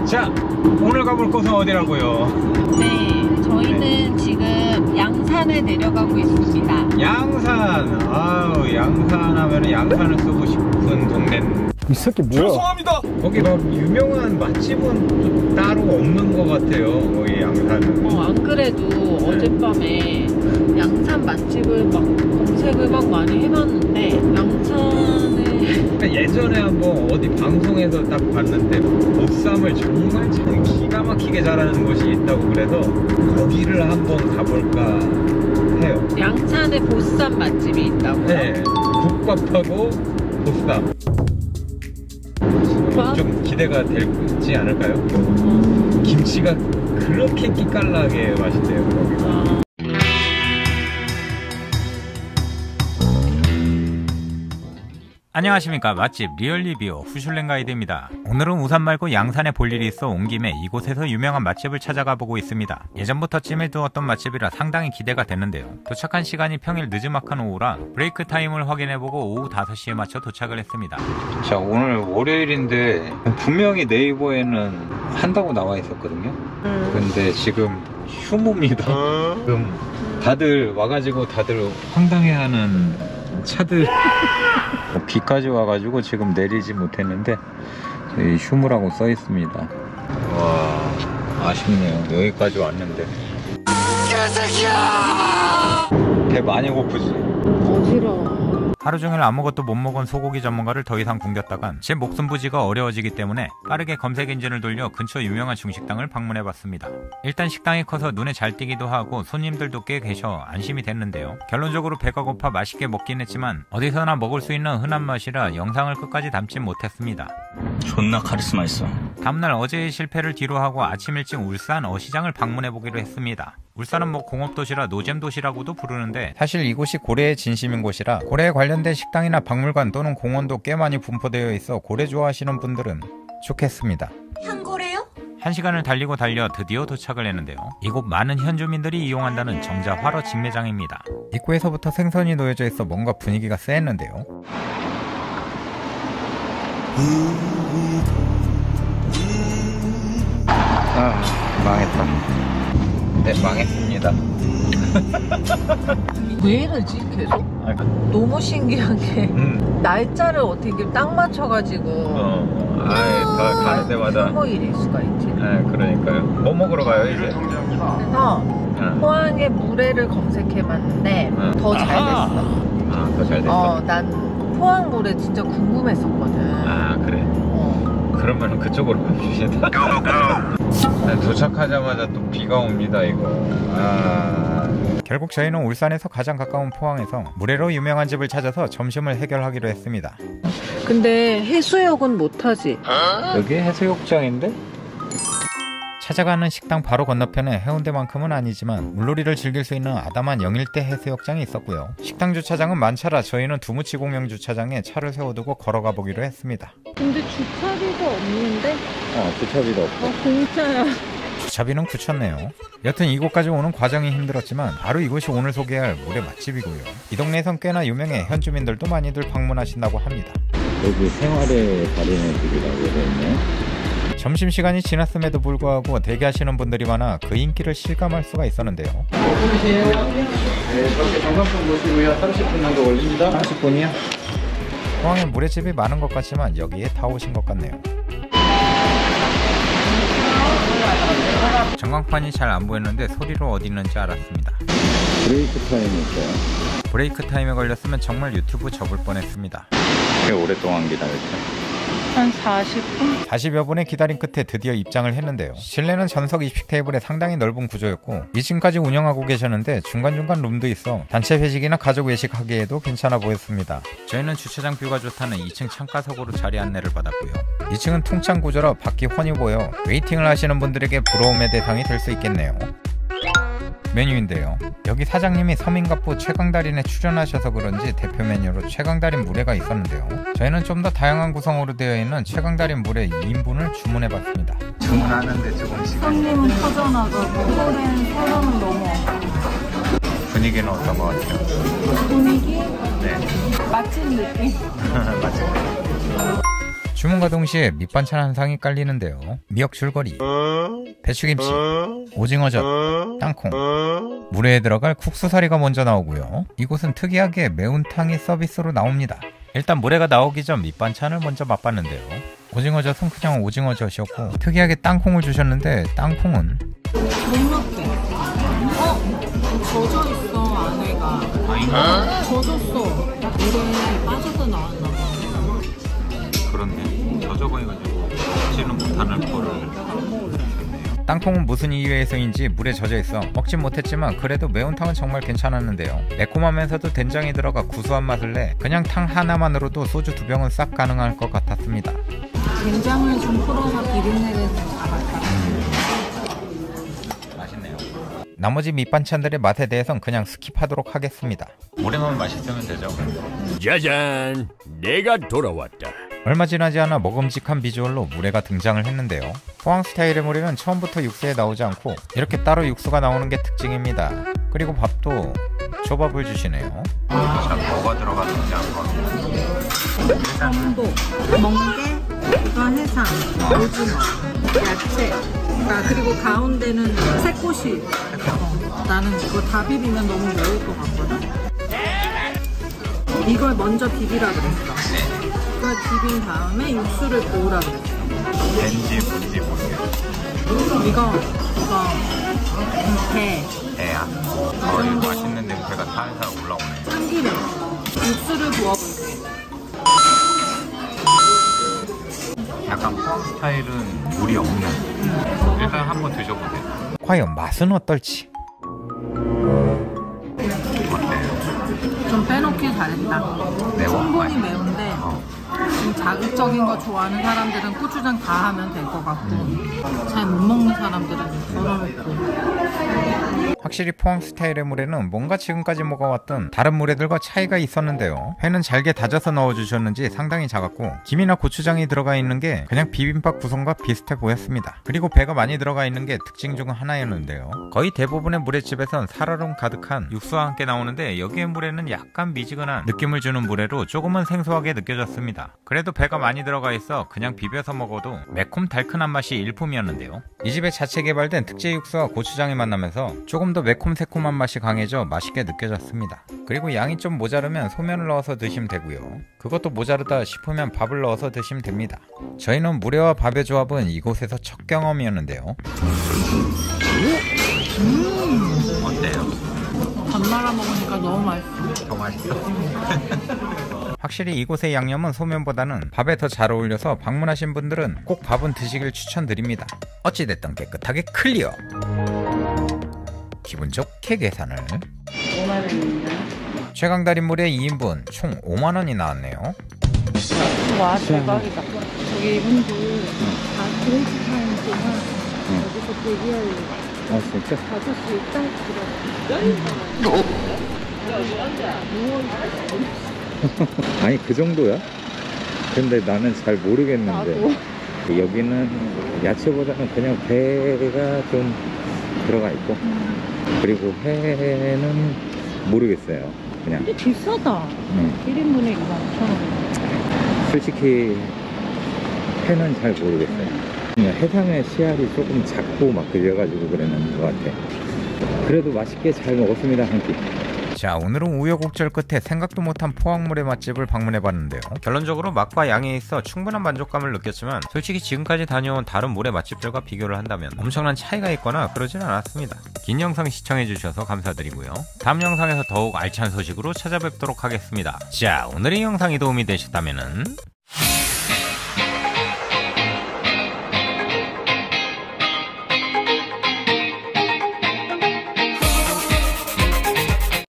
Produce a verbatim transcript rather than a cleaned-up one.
자, 오늘 가볼 곳은 어디라고요? 네, 저희는 네. 지금 양산에 내려가고 있습니다. 양산! 아우, 양산 하면 양산을 쓰고 싶은 동네는. 이 새끼 뭐야? 죄송합니다! 거기 막 유명한 맛집은 따로 없는 것 같아요, 거기 양산은. 어, 안 그래도 네. 어젯밤에 양산 맛집을 막 검색을 막 많이 해봤는데 양산에 예전에 한번 어디 방송에서 딱 봤는데 보쌈을 정말 참 기가 막히게 잘하는 곳이 있다고 그래서 거기를 한번 가볼까 해요. 양산에 보쌈 맛집이 있다고요? 네, 국밥하고 보쌈. 국밥? 좀 기대가 되지 않을까요? 어. 김치가 그렇게 끼깔나게 맛있대요, 거기가. 아. 안녕하십니까. 맛집 리얼리뷰 후슐랭 가이드입니다. 오늘은 우산 말고 양산에 볼 일이 있어 온 김에 이곳에서 유명한 맛집을 찾아가 보고 있습니다. 예전부터 찜해 두었던 맛집이라 상당히 기대가 되는데요. 도착한 시간이 평일 늦지막한 오후라 브레이크 타임을 확인해보고 오후 다섯 시에 맞춰 도착을 했습니다. 자, 오늘 월요일인데 분명히 네이버에는 한다고 나와 있었거든요. 음. 근데 지금 휴무입니다. 지금 다들 와가지고 다들 황당해하는 차들 비까지 와가지고 지금 내리지 못했는데 휴무라고 써 있습니다. 와, 아쉽네요. 여기까지 왔는데. 배 많이 고프지? 어지러워. 하루 종일 아무것도 못 먹은 소고기 전문가를 더 이상 굶겼다간 제 목숨 부지가 어려워지기 때문에 빠르게 검색 엔진을 돌려 근처 유명한 중식당을 방문해봤습니다. 일단 식당이 커서 눈에 잘 띄기도 하고 손님들도 꽤 계셔 안심이 됐는데요. 결론적으로 배가 고파 맛있게 먹긴 했지만 어디서나 먹을 수 있는 흔한 맛이라 영상을 끝까지 담지 못했습니다. 존나 카리스마 있어. 다음날 어제의 실패를 뒤로하고 아침 일찍 울산 어시장을 방문해보기로 했습니다. 울산은 뭐 공업도시라 노잼도시라고도 부르는데 사실 이곳이 고래의 진심인 곳이라 고래에 관련된 식당이나 박물관 또는 공원도 꽤 많이 분포되어 있어 고래 좋아하시는 분들은 좋겠습니다. 향고래요? 한 시간을 달리고 달려 드디어 도착을 했는데요. 이곳 많은 현주민들이 이용한다는 정자 화로 직매장입니다. 입구에서부터 생선이 놓여져 있어 뭔가 분위기가 쎄했는데요. 아, 망했다. 네, 망했습니다. 왜 이러지 계속? 아, 너무 신기한 게 음. 날짜를 어떻게 딱 맞춰가지고 어, 아예 다 가는 데마다 휴무일일 수가 있지. 네, 그러니까요. 뭐 먹으러 가요 이제? 그래서 응. 포항의 물회를 검색해봤는데 응. 더 잘 됐어. 아, 더 잘 됐어? 어, 난 포항 물회 진짜 궁금했었거든. 아, 그래? 어. 그러면 그쪽으로 가주시다. 도착하자마자 또 비가 옵니다 이거. 아... 결국 저희는 울산에서 가장 가까운 포항에서 물회로 유명한 집을 찾아서 점심을 해결하기로 했습니다. 근데 해수욕은 못하지. 여기 해수욕장인데? 찾아가는 식당 바로 건너편에 해운대만큼은 아니지만 물놀이를 즐길 수 있는 아담한 영일대 해수욕장이 있었고요. 식당 주차장은 만차라 저희는 두무치 공영 주차장에 차를 세워두고 걸어가 보기로 했습니다. 근데 주차비가 없는데? 어, 주차비도 없고. 어, 공짜야. 주차비는 굳혔네요. 여튼 이곳까지 오는 과정이 힘들었지만 바로 이곳이 오늘 소개할 물회 맛집이고요. 이 동네에선 꽤나 유명해 현주민들도 많이들 방문하신다고 합니다. 여기 생활의 달인의 집이라고 되어있네. 점심시간이 지났음에도 불구하고 대기하시는 분들이 많아 그 인기를 실감할 수가 있었는데요. 몇 분이세요? 네, 저렇게 정상품 보시고요. 삼십 분 정도 걸립니다. 삼십 분이요? 포항에 물회집이 많은 것 같지만 여기에 다 오신 것 같네요. 전광판이 잘 안 보였는데 소리로 어디 있는지 알았습니다. 브레이크 타임이 있어요? 브레이크 타임에 걸렸으면 정말 유튜브 접을 뻔했습니다. 꽤 오랫동안 기다렸죠? 한 사십 분? 사십여 분의 기다림 끝에 드디어 입장을 했는데요. 실내는 전석 이십 테이블에 상당히 넓은 구조였고 이 층까지 운영하고 계셨는데 중간중간 룸도 있어 단체 회식이나 가족 외식하기에도 괜찮아 보였습니다. 저희는 주차장 뷰가 좋다는 이 층 창가석으로 자리 안내를 받았고요. 이 층은 통창 구조라 밖이 훤히 보여 웨이팅을 하시는 분들에게 부러움의 대상이 될 수 있겠네요. 메뉴인데요. 여기 사장님이 서민갑부 최강달인에 출연하셔서 그런지 대표 메뉴로 최강달인 물회가 있었는데요. 저희는 좀 더 다양한 구성으로 되어 있는 최강달인 물회 이 인분을 주문해봤습니다. 주문하는데 조금 시간이. 손님은 터져나가고 서른, 서른은 넘어. 분위기는 어떤 것 같아요? 분위기? 네. 맛집 느낌? 맛집. 주문과 동시에 밑반찬 한 상이 깔리는데요. 미역 줄거리, 배추김치, 오징어젓, 땅콩, 물회에 들어갈 국수사리가 먼저 나오고요. 이곳은 특이하게 매운탕이 서비스로 나옵니다. 일단 물회가 나오기 전 밑반찬을 먼저 맛봤는데요. 오징어젓은 그냥 오징어젓이었고 특이하게 땅콩을 주셨는데 땅콩은 눅눅해. 어? 젖어있어 안에가. 아닌가? 젖었어. 물에 빠져서 나왔나 봐. 그런데 젖어 보여가지고 먹지는 못하는 거를. 땅콩은 무슨 이유에서인지 물에 젖어있어 먹진 못했지만 그래도 매운탕은 정말 괜찮았는데요. 매콤하면서도 된장이 들어가 구수한 맛을 내 그냥 탕 하나만으로도 소주 두 병은 싹 가능할 것 같았습니다. 된장을 좀 풀어서 비린내를 잡았다. 맛있네요. 나머지 밑반찬들의 맛에 대해선 그냥 스킵하도록 하겠습니다. 물에만 맛있으면 되죠. 짜잔! 내가 돌아왔다. 얼마 지나지 않아 먹음직한 비주얼로 물회가 등장을 했는데요. 포항 스타일의 물회는 처음부터 육수에 나오지 않고 이렇게 따로 육수가 나오는 게 특징입니다. 그리고 밥도 초밥을 주시네요. 자, 뭐가 들어가는지 한번. 전복, 멍게, 이거 해삼, 오징어, 야채. 아, 그리고 가운데는 새꼬시. 어, 나는 이거 다 비비면 너무 매울 것 같거든. 이걸 먼저 비비라 그랬어. 이걸 비빈 다음에 육수를 부으라 그랬어. 왠지 뭔지 모르겠어. 이거, 이거, 배. 배야. 어, 이거 맛있는 냄새가 살살 올라오네. 참기름. 육수를 부어볼게. 약간 포항 스타일은 물이 없는. 일단 한번 드셔보세요. 과연 맛은 어떨지. 어때요? 좀 빼놓길 잘했다. 매워? 충분히 맛있- 매운데 어. 좀 자극적인 거 좋아하는 사람들은 고추장 다 하면 될 것 같고 잘 못 먹는 사람들은 덜어놓고. 확실히 포항 스타일의 물회는 뭔가 지금까지 먹어왔던 다른 물회들과 차이가 있었는데요. 회는 잘게 다져서 넣어주셨는지 상당히 작았고 김이나 고추장이 들어가 있는 게 그냥 비빔밥 구성과 비슷해 보였습니다. 그리고 배가 많이 들어가 있는 게 특징 중 하나였는데요. 거의 대부분의 물회집에선 살얼음 가득한 육수와 함께 나오는데 여기의 물회는 약간 미지근한 느낌을 주는 물회로 조금은 생소하게 느껴졌습니다. 그래도 배가 많이 들어가 있어 그냥 비벼서 먹어도 매콤 달큰한 맛이 일품이었는데요. 이 집에 자체 개발된 특제 육수와 고추장이 만나면서 조금 더 매콤 새콤한 맛이 강해져 맛있게 느껴졌습니다. 그리고 양이 좀 모자르면 소면을 넣어서 드시면 되고요. 그것도 모자르다 싶으면 밥을 넣어서 드시면 됩니다. 저희는 물회와 밥의 조합은 이곳에서 첫 경험이었는데요. 음, 어때요? 밥 말아 먹으니까 너무 맛있어. 더 맛있어? 확실히 이곳의 양념은 소면보다는 밥에 더 잘 어울려서 방문하신 분들은 꼭 밥은 드시길 추천드립니다. 어찌됐든 깨끗하게 클리어! 기분 좋게 계산을. 오만 원입니다. 최강달인 물회 이 인분 총 오만 원이 나왔네요. 와 대박이다. 저기 이분들 다 브레이크 타임 동안 여기서 대기하려고. 아 진짜? 다섯 시에 딱 들어. 아니 그 정도야? 근데 나는 잘 모르겠는데 나도. 여기는 야채보다는 그냥 배가 좀 들어가 있고 그리고 회는 모르겠어요. 그냥 근데 비싸다. 응. 일 인분에 이만 오천 원. 솔직히 회는 잘 모르겠어요. 그냥 해삼의 씨알이 조금 작고 막 그래가지고 그랬는 것 같아. 그래도 맛있게 잘 먹었습니다. 한 끼. 자, 오늘은 우여곡절 끝에 생각도 못한 포항물회 맛집을 방문해봤는데요. 결론적으로 맛과 양에 있어 충분한 만족감을 느꼈지만 솔직히 지금까지 다녀온 다른 물회 맛집들과 비교를 한다면 엄청난 차이가 있거나 그러진 않았습니다. 긴 영상 시청해주셔서 감사드리고요. 다음 영상에서 더욱 알찬 소식으로 찾아뵙도록 하겠습니다. 자, 오늘의 영상이 도움이 되셨다면